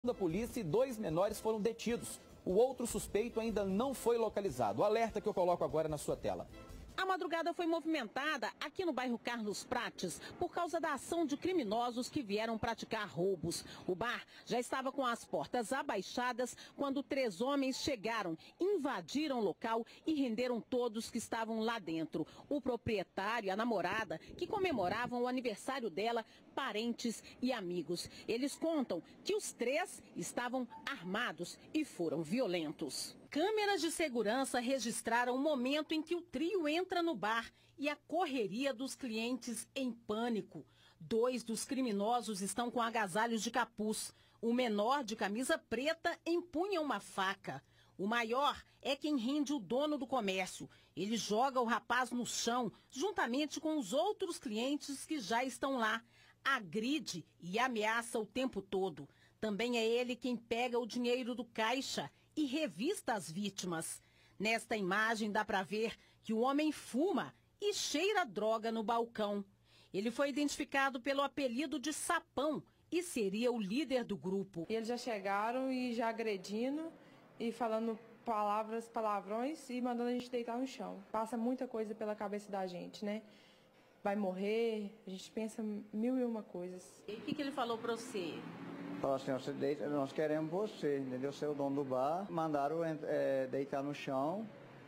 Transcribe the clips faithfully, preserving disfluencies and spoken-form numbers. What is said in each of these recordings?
da polícia e dois menores foram detidos. O outro suspeito ainda não foi localizado. O alerta que eu coloco agora na sua tela. A madrugada foi movimentada aqui no bairro Carlos Prates por causa da ação de criminosos que vieram praticar roubos. O bar já estava com as portas abaixadas quando três homens chegaram, invadiram o local e renderam todos que estavam lá dentro. O proprietário e a namorada, que comemoravam o aniversário dela, parentes e amigos. Eles contam que os três estavam armados e foram violentos. Câmeras de segurança registraram o momento em que o trio entra no bar e a correria dos clientes em pânico. Dois dos criminosos estão com agasalhos de capuz. O menor, de camisa preta, empunha uma faca. O maior é quem rende o dono do comércio. Ele joga o rapaz no chão, juntamente com os outros clientes que já estão lá. Agride e ameaça o tempo todo. Também é ele quem pega o dinheiro do caixa e revista as vítimas. Nesta imagem dá para ver que o homem fuma e cheira droga no balcão. Ele foi identificado pelo apelido de Sapão e seria o líder do grupo. Eles já chegaram e já agredindo e falando palavras, palavrões e mandando a gente deitar no chão. Passa muita coisa pela cabeça da gente, né? Vai morrer, a gente pensa mil e uma coisas. E o que, que ele falou para você? Falou assim, você deita, nós queremos você, entendeu? Você é o dono do bar. Mandaram é, deitar no chão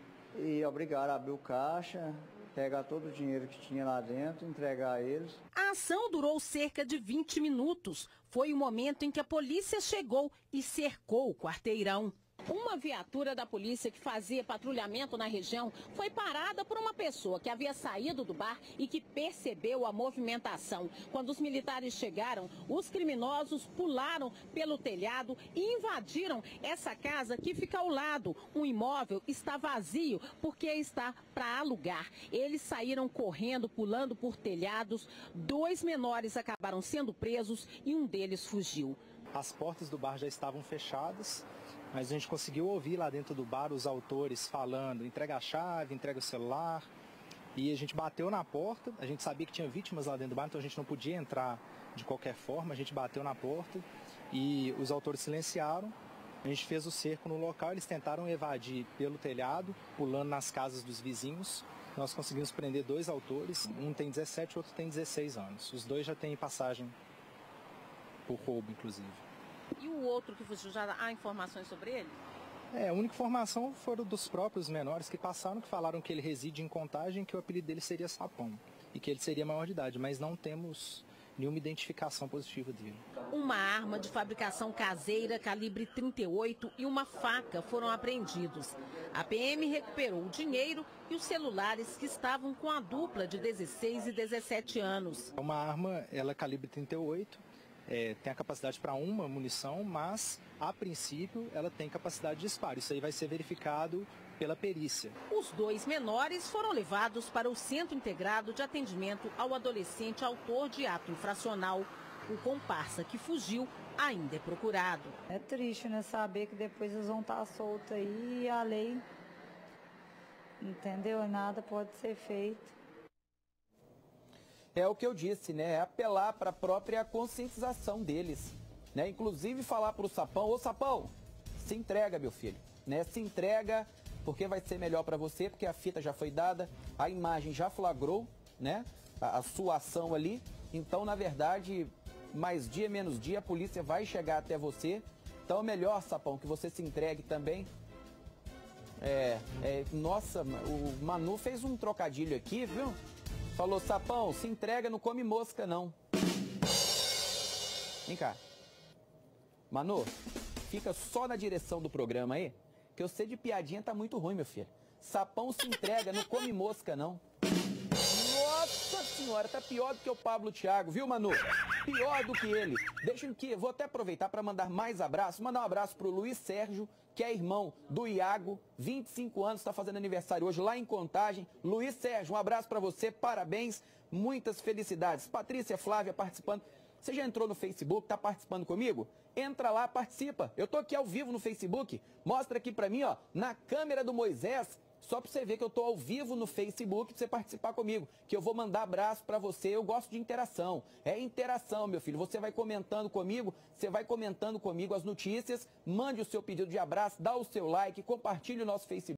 e obrigaram a abrir o caixa, pegar todo o dinheiro que tinha lá dentro, entregar a eles. A ação durou cerca de vinte minutos. Foi o momento em que a polícia chegou e cercou o quarteirão. Uma viatura da polícia que fazia patrulhamento na região foi parada por uma pessoa que havia saído do bar e que percebeu a movimentação. Quando os militares chegaram, os criminosos pularam pelo telhado e invadiram essa casa que fica ao lado. O imóvel está vazio porque está para alugar. Eles saíram correndo, pulando por telhados. Dois menores acabaram sendo presos e um deles fugiu. As portas do bar já estavam fechadas, mas a gente conseguiu ouvir lá dentro do bar os autores falando, entrega a chave, entrega o celular. E a gente bateu na porta, a gente sabia que tinha vítimas lá dentro do bar, então a gente não podia entrar de qualquer forma. A gente bateu na porta e os autores silenciaram. A gente fez o cerco no local, eles tentaram evadir pelo telhado, pulando nas casas dos vizinhos. Nós conseguimos prender dois autores, um tem dezessete, o outro tem dezesseis anos. Os dois já têm passagem por roubo, inclusive. E o outro que fugiu, já há informações sobre ele? É, a única informação foram dos próprios menores que passaram, que falaram que ele reside em Contagem, que o apelido dele seria Sapão e que ele seria maior de idade, mas não temos nenhuma identificação positiva dele. Uma arma de fabricação caseira, calibre trinta e oito, e uma faca foram apreendidos. A P M recuperou o dinheiro e os celulares que estavam com a dupla de dezesseis e dezessete anos. Uma arma, ela é calibre trinta e oito, É, tem a capacidade para uma munição, mas, a princípio, ela tem capacidade de disparo. Isso aí vai ser verificado pela perícia. Os dois menores foram levados para o Centro Integrado de Atendimento ao Adolescente Autor de Ato Infracional. O comparsa que fugiu ainda é procurado. É triste, né, saber que depois eles vão estar soltos aí e a lei, entendeu? Nada pode ser feito. É o que eu disse, né? É apelar para a própria conscientização deles, né? Inclusive falar para o Sapão, ô Sapão, se entrega, meu filho, né? Se entrega, porque vai ser melhor para você, porque a fita já foi dada, a imagem já flagrou, né? A, a sua ação ali. Então, na verdade, mais dia, menos dia, a polícia vai chegar até você. Então, é melhor, Sapão, que você se entregue também. É, é, nossa, o Manu fez um trocadilho aqui, viu? Falou, Sapão, se entrega, não come mosca, não. Vem cá. Manu, fica só na direção do programa aí, que eu sei de piadinha tá muito ruim, meu filho. Sapão se entrega, não come mosca, não. Nossa senhora, tá pior do que o Pablo Thiago, viu, Manu? Pior do que ele. Deixa eu que vou até aproveitar para mandar mais abraços. Mandar um abraço pro Luiz Sérgio, que é irmão do Iago, vinte e cinco anos, está fazendo aniversário hoje lá em Contagem. Luiz Sérgio, um abraço para você, parabéns, muitas felicidades. Patrícia Flávia participando. Você já entrou no Facebook, tá participando comigo? Entra lá, participa. Eu tô aqui ao vivo no Facebook. Mostra aqui para mim, ó, na câmera do Moisés. Só para você ver que eu estou ao vivo no Facebook, para você participar comigo, que eu vou mandar abraço para você. Eu gosto de interação. É interação, meu filho. Você vai comentando comigo, você vai comentando comigo as notícias, mande o seu pedido de abraço, dá o seu like, compartilhe o nosso Facebook.